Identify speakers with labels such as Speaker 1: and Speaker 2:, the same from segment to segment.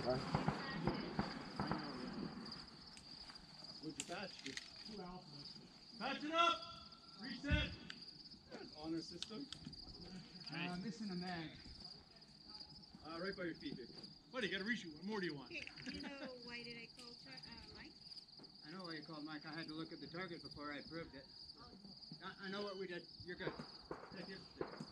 Speaker 1: huh?
Speaker 2: What'd you patch? 2 alphas. Patch it up! Reset! Honor system.
Speaker 3: Missing a mag.
Speaker 2: Right by your feet, baby. What, you got to reshoot. What more do you want?
Speaker 4: Okay, do you know why did I call Mike?
Speaker 3: I know why you called Mike. I had to look at the target before I approved it. I know what we did. You're good. Thank you.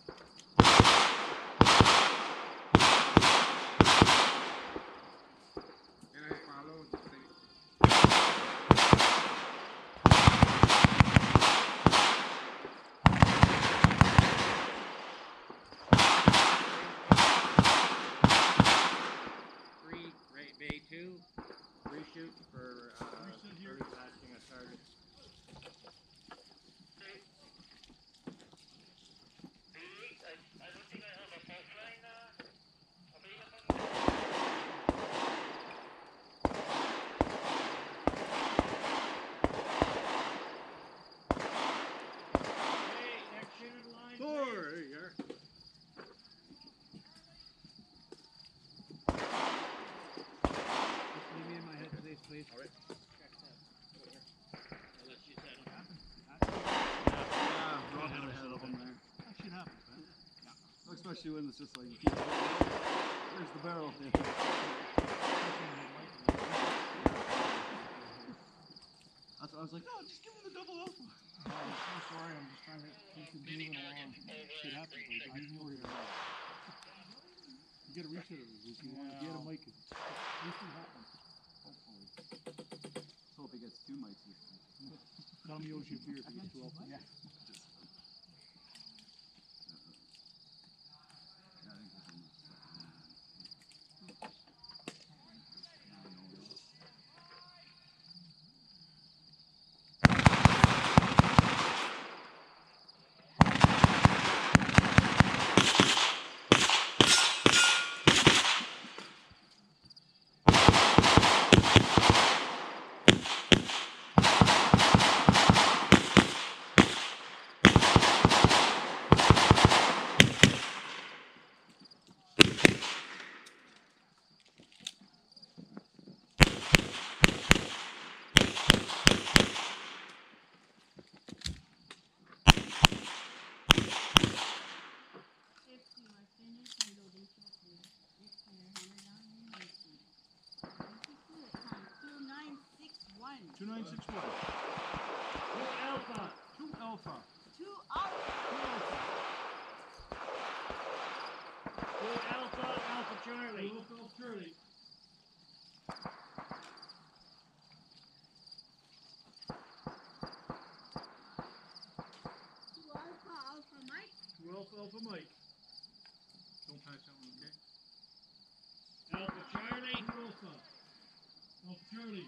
Speaker 3: Bay 2, reshoot for early patching a target.
Speaker 5: I don't think I have a fault line available.
Speaker 2: Hey, next unit line. 4, there you are.
Speaker 3: Leave me in my head, please.
Speaker 2: All right.
Speaker 5: I'll let you settle.
Speaker 2: Rob had ahead of him there.
Speaker 1: That shit happens, man.
Speaker 2: Yeah. Especially when it's just like, where's the barrel?
Speaker 1: I was like, no, just give him the double alpha. I'm so sorry, I'm just trying to keep him moving along. Shit happens, but he's more here. You gotta reset it if you want to get a mic. This will happen. Hopefully.
Speaker 2: Let's hope he gets 2 mics this time.
Speaker 1: Tell him he owes you a beer if he gets 2 alpha.
Speaker 3: Yeah.
Speaker 1: Two 961.
Speaker 5: 2 alpha.
Speaker 1: 2 alpha.
Speaker 4: 2 alpha.
Speaker 5: 2 alpha, Alpha Charlie.
Speaker 2: 2 Alpha Charlie.
Speaker 4: Alpha Mike.
Speaker 2: 2 Alpha Mike. Don't patch that one, okay?
Speaker 5: Alpha Charlie.
Speaker 2: 2 Alpha. Alpha Charlie.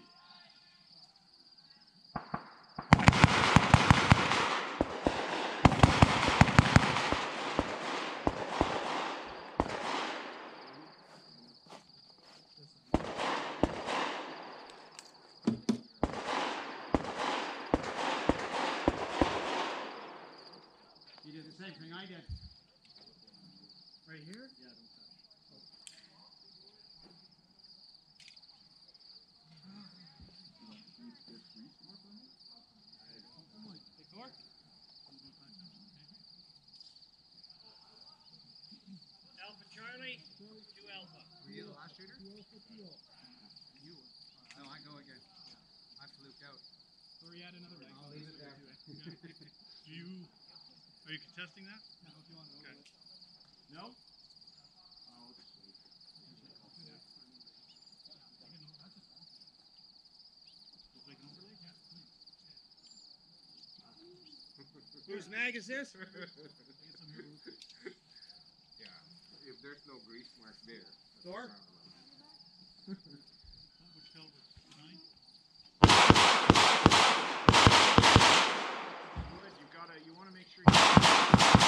Speaker 3: You did the same thing I did.
Speaker 2: Right here? Yeah, don't touch.
Speaker 5: Hey, Thor. Alpha Charlie. 2 alpha.
Speaker 3: Were you the last shooter?
Speaker 2: 2 Alpha, 2 Alpha.
Speaker 3: You were. No, I go again. I fluked out.
Speaker 5: Thor, you had another bag.
Speaker 3: I'll leave it there.
Speaker 2: Are you contesting that?
Speaker 5: No, if you want to.
Speaker 2: Okay. No? Oh, it's sweet.
Speaker 3: Whose mag is this?
Speaker 1: Yeah. If there's no grease mark there.
Speaker 3: Thor?
Speaker 2: Which caliber? 9?
Speaker 1: You want to make sure you